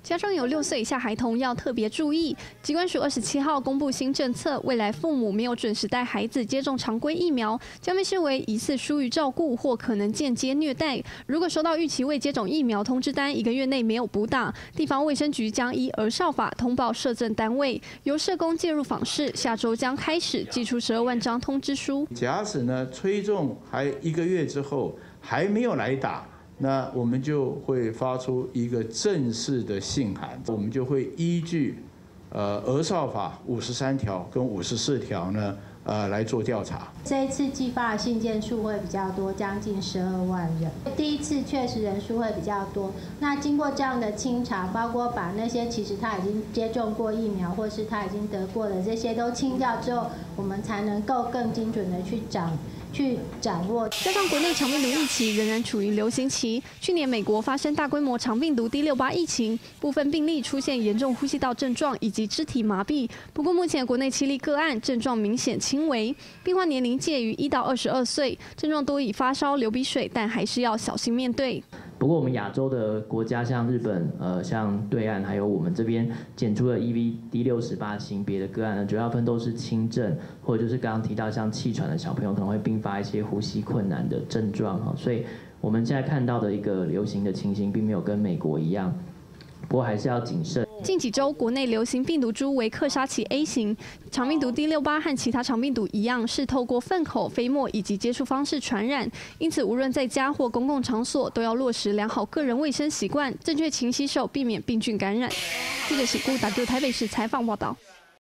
家中有6岁以下孩童要特别注意。疾管署27号公布新政策，未来父母没有准时带孩子接种常规疫苗，将被视为疑似疏于照顾或可能间接虐待。如果收到逾期未接种疫苗通知单，1个月内没有补打，地方卫生局将依儿少法通报社政单位，由社工介入访视。下周将开始寄出12万张通知书。 假使呢催种还1个月之后还没有来打。 那我们就会发出一个正式的信函，我们就会依据儿少法53条跟54条呢来做调查。 这一次寄发的信件数会比较多，将近12万人。第一次确实人数会比较多。那经过这样的清查，包括把那些其实他已经接种过疫苗，或是他已经得过的这些都清掉之后，我们才能够更精准的去掌握。 加上国内肠病毒疫情仍然处于流行期，去年美国发生大规模肠病毒第688疫情，部分病例出现严重呼吸道症状以及肢体麻痹。不过目前国内7例个案症状明显轻微，病患年龄介于1到22岁，症状多以发烧、流鼻水，但还是要小心面对。 不过，我们亚洲的国家，像日本、像对岸，还有我们这边检出的 EV D68型别的个案呢，主要分都是轻症，或者就是刚刚提到像气喘的小朋友可能会并发一些呼吸困难的症状哈，所以我们现在看到的一个流行的情形，并没有跟美国一样。 不过还是要谨慎。 近几周，国内流行病毒株为克沙奇 A 型，肠病毒第68和其他肠病毒一样，是透过粪口、飞沫以及接触方式传染。因此，无论在家或公共场所，都要落实良好个人卫生习惯，正确勤洗手，避免病菌感染。记者喜顾打给台北市采访报道。